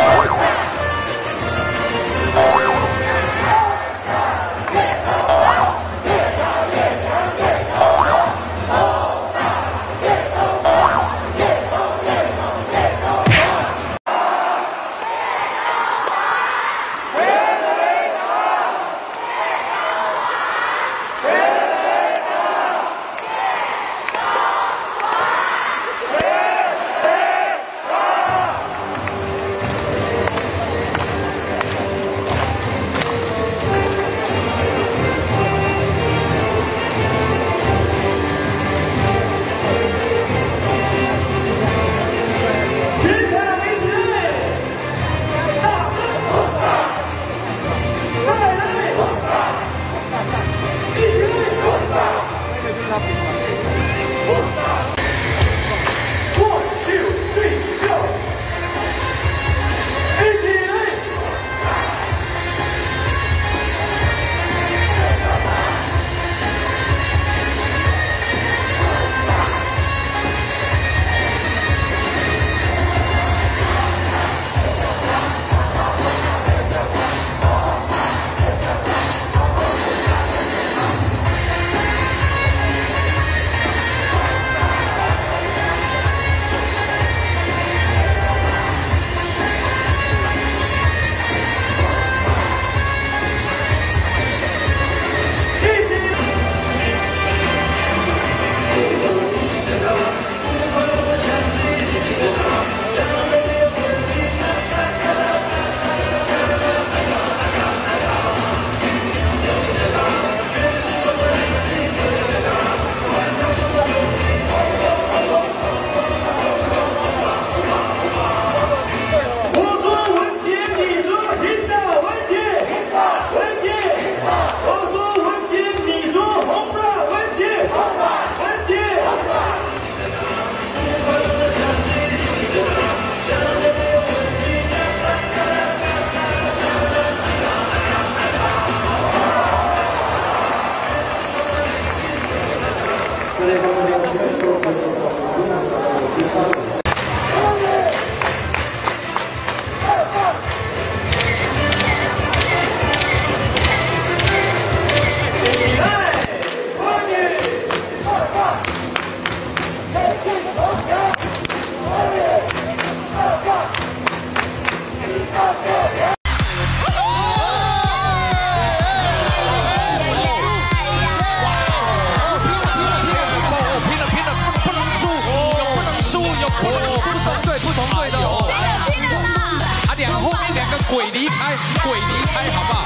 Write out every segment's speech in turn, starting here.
鬼离开，好不好？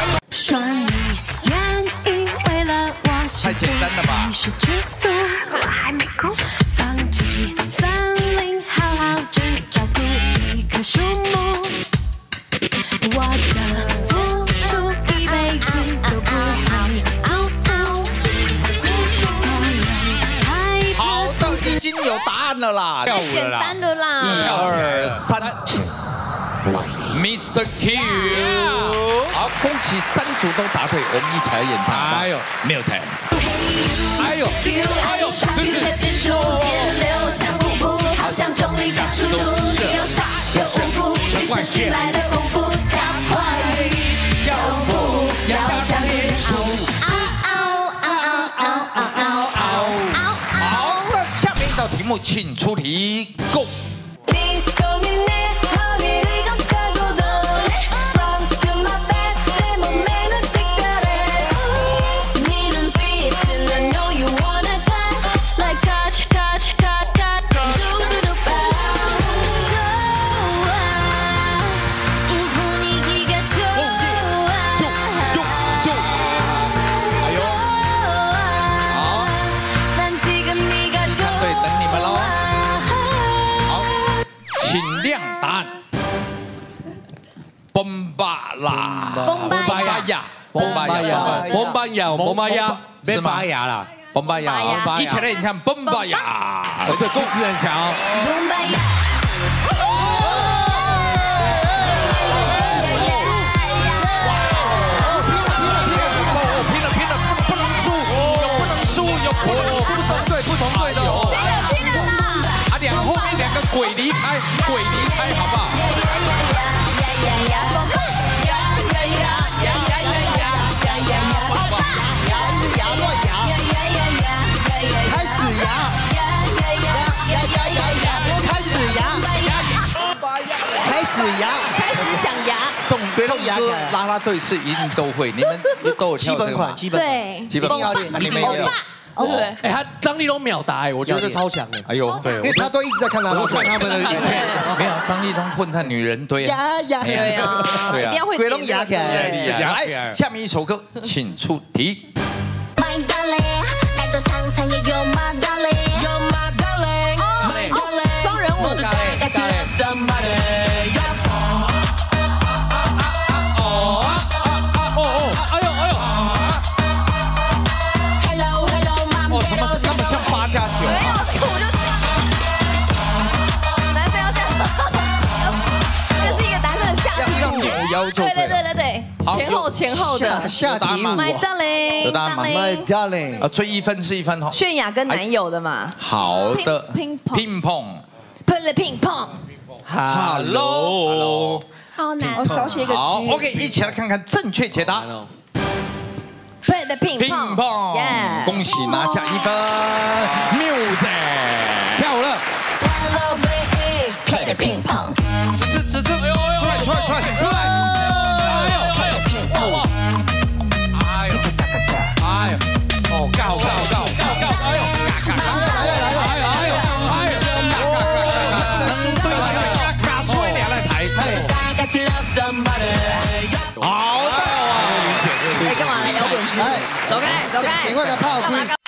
太简单了吧？放弃森林，好好只照顾一棵树木。我的付出一辈子都不会辜负。好的，已经有答案了啦， 太简单了啦。 1、2、3。 Mr. Q， 好，恭喜3组都答对，我们一起来演唱。哎呦，没有猜。哎呦，哎呦，真是。好像重力加速度，有杀有无辜，与生俱来的功夫，加快脚步，要讲演出。好的，下面一道题目，请出题，Go。 崩巴啦！崩巴呀！崩巴呀！ 崩巴呀！崩巴呀！ 是吗？ 啦！ 崩巴呀！一起来演唱崩巴呀！ 这歌词很强哦。 崩巴呀！ 拼了！不能输，有不能输的，对，不同队的哦。啊，后面2个鬼离开，鬼离开，好不好？ 开始牙，开始牙， 开始想牙。 这种歌啦啦队是一定都会，你们都有跳这个吗？ 基本款， 对， 基本款，你们也有。 哦，对， 哎，他张立东秒答，哎，我觉得超强的。 哎呦， 因为他都一直在看啦啦队， 看他们的影片， 没有张立东混在女人堆。 呀， 对啊，一定要会鬼龙牙起来。 来，下面一首歌，请出题。 双人舞。 怎么那么像8+9？ 没有，这个我就男生要这样，这是一个男生的下体要扭腰就对了。 对，前后的下体舞。 My darling， 有答案吗 My darling， 追1分是1分哈。 泫雅跟男友的嘛。 好的， 乒乓 ，play the 乒乓。 Hello， 好难，我少写一个。 好 ，OK， 一起来看看正确解答。 play the 乒乓， 恭喜拿下1分 ，Music， 跳了。 play the 乒乓， 出来！哎呦，哦，告！好的， 哎，干嘛来摇滚区？走开！ 赶快来泡。